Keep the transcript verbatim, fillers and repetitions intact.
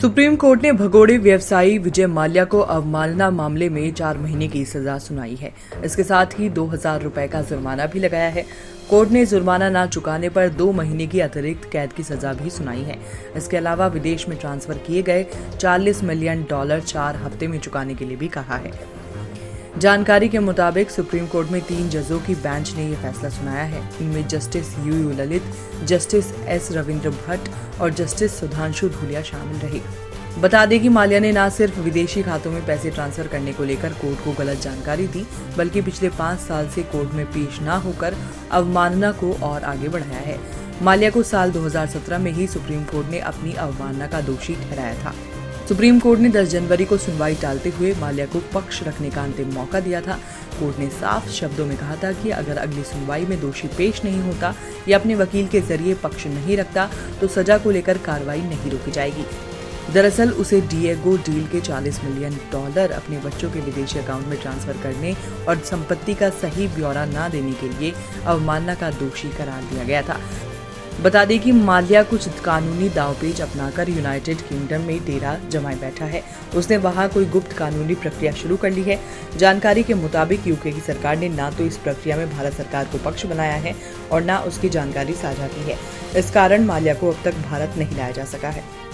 Supreme court ने भगोड़े व्यवसायी विजय माल्या को अवमानना मामले में चार महीने की सजा सुनाई है। इसके साथ ही दो हजार रुपए का जुर्माना भी लगाया है। कोर्ट ने जुर्माना न चुकाने पर दो महीने की अतिरिक्त कैद की सजा भी सुनाई है। इसके अलावा विदेश में ट्रांसफर किए गए चालीस मिलियन डॉलर चार हफ्ते में चुकाने के लिए भी कहा है। जानकारी के मुताबिक सुप्रीम कोर्ट में तीन जजों की बेंच ने यह फैसला सुनाया है। इनमें justice U U Lalit, justice S Ravindra Bhatt और जस्टिस सुधांशु धूलिया शामिल रहे। बता दें कि माल्या ने न सिर्फ विदेशी खातों में पैसे ट्रांसफर करने को लेकर कोर्ट को गलत जानकारी दी, बल्कि पिछले पाँच साल से कोर्ट में पेश न होकर अवमानना को और आगे बढ़ाया है। माल्या को साल दो हजार सत्रह में ही सुप्रीम कोर्ट ने अपनी अवमानना का दोषी ठहराया था। सुप्रीम कोर्ट ने दस जनवरी को सुनवाई टालते हुए माल्या को पक्ष रखने का अंतिम मौका दिया था। कोर्ट ने साफ शब्दों में कहा था कि अगर अगली सुनवाई में दोषी पेश नहीं होता या अपने वकील के जरिए पक्ष नहीं रखता तो सजा को लेकर कार्रवाई नहीं रोकी जाएगी। दरअसल उसे डिएगो डील के चालीस मिलियन डॉलर अपने बच्चों के विदेशी अकाउंट में ट्रांसफर करने और संपत्ति का सही ब्यौरा न देने के लिए अवमानना का दोषी करार दिया गया था। बता दें कि माल्या कुछ कानूनी दावपेच अपनाकर यूनाइटेड किंगडम में डेरा जमाए बैठा है। उसने वहां कोई गुप्त कानूनी प्रक्रिया शुरू कर ली है। जानकारी के मुताबिक यूके की सरकार ने न तो इस प्रक्रिया में भारत सरकार को पक्ष बनाया है और न उसकी जानकारी साझा की है। इस कारण माल्या को अब तक भारत नहीं लाया जा सका है।